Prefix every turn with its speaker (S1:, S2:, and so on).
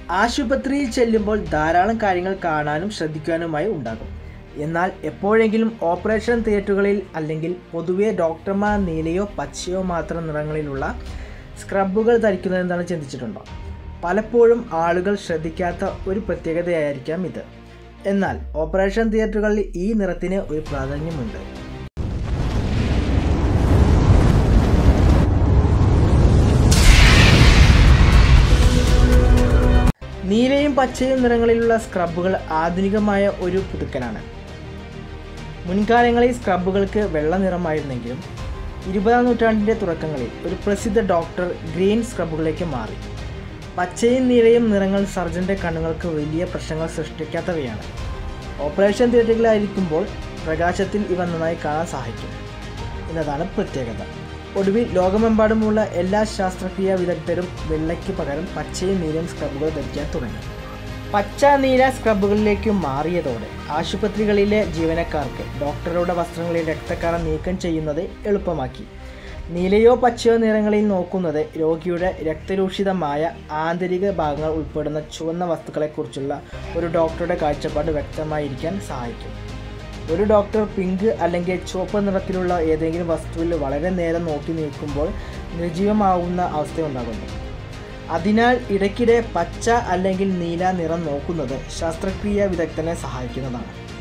S1: ആശുപത്രിയിൽ ചെല്ലുമ്പോൾ ധാരാളം കാര്യങ്ങൾ കാണാനും ശ്രദ്ധിക്കാനുമായി ഉണ്ടാകും. എന്നാൽ എപ്പോഴെങ്കിലും ഓപ്പറേഷൻ തിയേറ്ററുകളിൽ അല്ലെങ്കിൽ പൊതുവെ ഡോക്ടർമാർ നീലയോ പച്ചയോ മാത്രം നിറങ്ങളിലുള്ള സ്ക്രബുകൾ ധരിക്കുന്നതെന്താണ് ചിന്തിച്ചിട്ടുണ്ടോ? പലപ്പോഴും ആളുകൾ ശ്രദ്ധിക്കാത്ത ഒരു പ്രത്യേകതയായിരിക്കാം ഇത്. എന്നാൽ ഓപ്പറേഷൻ തിയേറ്ററുകളിൽ ഈ നിറത്തിന് ഒരു പ്രാധാന്യമുണ്ട്. നീലയും പച്ചയും നിറങ്ങളിലുള്ള സ്ക്രബുകൾ ആധുനികമായ ഒരു പുതുക്കലാണ്. മുൻകാലങ്ങളിൽ സ്ക്രബുകൾക്ക് വെള്ള നിറമായിരുന്നെങ്കിലും 20-ാം നൂറ്റാണ്ടിൻ്റെ തുടക്കങ്ങളിൽ ഒരു പ്രസിദ്ധ ഡോക്ടർ ഗ്രീൻ സ്ക്രബുകളിലേക്ക് മാറി. പച്ചയും നീലയും നിറങ്ങൾ സർജൻ്റെ കണ്ണുകൾക്ക് വലിയ പ്രശ്നങ്ങൾ സൃഷ്ടിക്കാത്തവയാണ്. ഓപ്പറേഷൻ തിയേറ്ററിലായിരിക്കുമ്പോൾ പ്രകാശത്തിൽ ഇവ നന്നായി കാണാൻ സഹായിക്കും എന്നതാണ് പ്രത്യേകത. ഒടുവിൽ ലോകമെമ്പാടുമുള്ള എല്ലാ ശസ്ത്രക്രിയാ വിദഗ്ധരും വെള്ളയ്ക്ക് പകരം പച്ചയും നീലയും സ്ക്രബുകൾ ധരിക്കാൻ തുടങ്ങി. പച്ച നീല സ്ക്രബുകളിലേക്ക് മാറിയതോടെ ആശുപത്രികളിലെ ജീവനക്കാർക്ക് ഡോക്ടറുടെ വസ്ത്രങ്ങളിൽ രക്തക്കറ നീക്കം ചെയ്യുന്നത് എളുപ്പമാക്കി. നീലയോ പച്ചയോ നിറങ്ങളിൽ നോക്കുന്നത് രോഗിയുടെ രക്തരൂഷിതമായ ആന്തരിക ഭാഗങ്ങൾ ഉൾപ്പെടുന്ന ചുവന്ന വസ്തുക്കളെക്കുറിച്ചുള്ള ഒരു ഡോക്ടറുടെ കാഴ്ചപ്പാട് വ്യക്തമായിരിക്കാൻ സഹായിക്കും. ഒരു ഡോക്ടർ പിങ്ക് അല്ലെങ്കിൽ ചുവപ്പ് നിറത്തിലുള്ള ഏതെങ്കിലും വസ്തുവിൽ വളരെ നേരം നോക്കി നിൽക്കുമ്പോൾ നിർജീവമാവുന്ന അവസ്ഥയുണ്ടാകുന്നു. അതിനാൽ ഇടയ്ക്കിടെ പച്ച അല്ലെങ്കിൽ നീല നിറം നോക്കുന്നത് ശസ്ത്രക്രിയാ വിദഗ്ധനെ സഹായിക്കുന്നതാണ്.